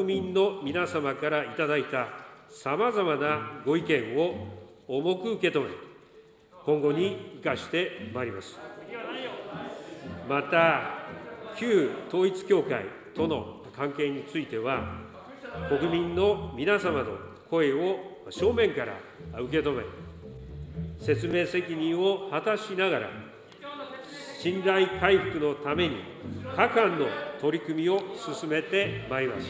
民の皆様からいただいたさまざまなご意見を重く受け止め、今後に生かしてまいります。また、旧統一教会との関係については、国民の皆様の声を正面から受け止め、説明責任を果たしながら、信頼回復のために各般の取り組みを進めてまいります。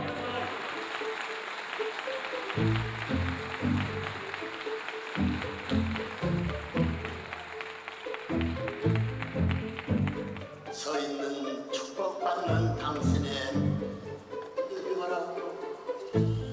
서 있는 축복받는 당신의 이름으로